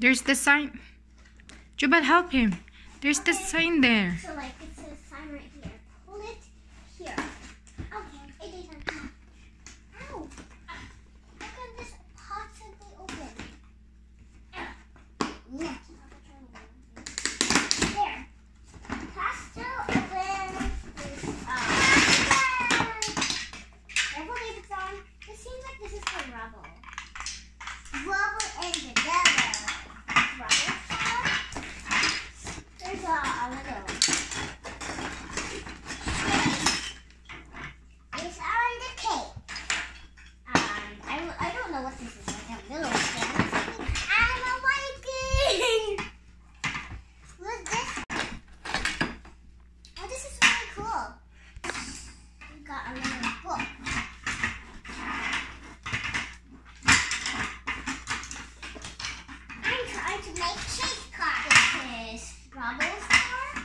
There's the sign. Jubal, help him. There's the sign there. So like it says sign right here. Hold it here. Okay. It is on. Ow! Look at this possibly open. Yeah. There. Pastel opens this Careful, Davidson. This seems like this is for rubble. Rubble and the devil. Rubble stuff. There's a little. It's on the cake. I don't know what this is. Like a little thing. I'm a Viking. What's this? Oh, this is really cool. We got a little book. I'm trying to make chase cards. This is Rubble's card.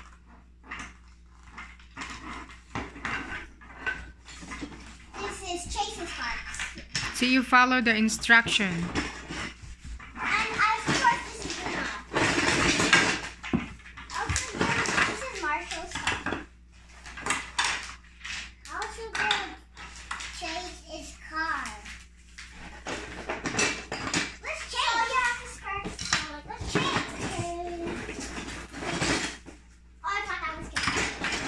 This is Chase's card. So you follow the instruction. And of course this is Luna. Also, this is Marshall's card. How to build Chase's card. Let's change. Oh yeah, this card is so like, let's change. Oh, I thought that was good.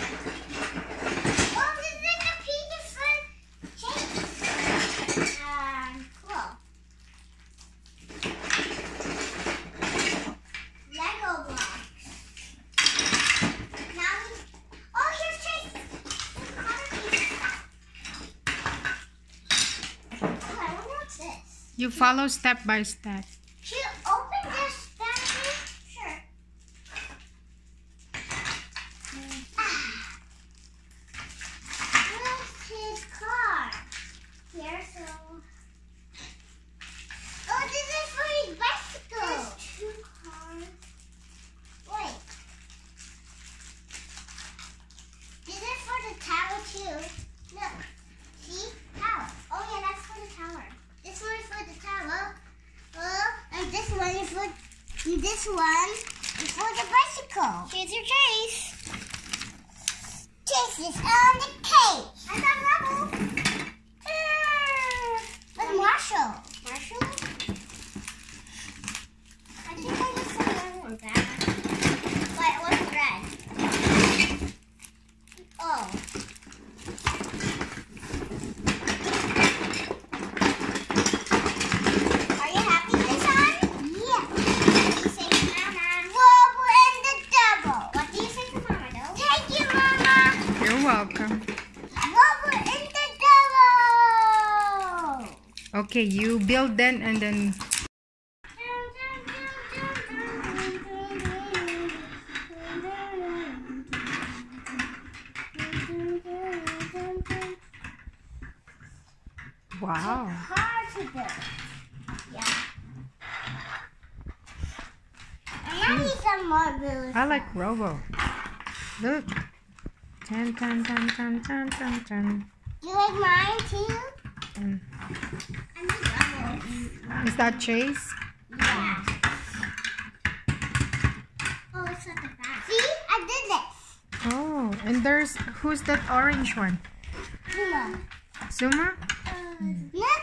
Oh, this is the penis for Chase. Cool. Lego blocks. Now we. Oh, here's Chase. There's another piece. Oh, I wonder what's this. You follow step by step. Should you open this battery? Sure. Where's his car? Here, so. Oh, this is for his bicycle. There's 2 cars. Wait. This is for the tower too. Look. See? Tower. Oh yeah, that's for the tower. This one is for the tower. And this one is for the bicycle. Here's your Chase. Chase is on the cake. I got Rubble. With Marshall. Marshall? I think I just saw that one back. But it wasn't red. Oh. Are you happy this time? Yeah. What do you say to Mama? Rubble and the devil. What do you say to Mama, though? Thank you, Mama. You're welcome. Rubble and the devil. Okay, you build then and then. Wow. Hard to build. Yeah. And I need some more blue I like stuff. Robo. Look. Tan, tan, tan, tan, tan, tan, tan. You like mine too? Mm. I need Rubble. Is that Chase? Yeah. Oh, it's at the back. See? I did this. Oh, and there's, who's that orange one? Zuma. Zuma? No,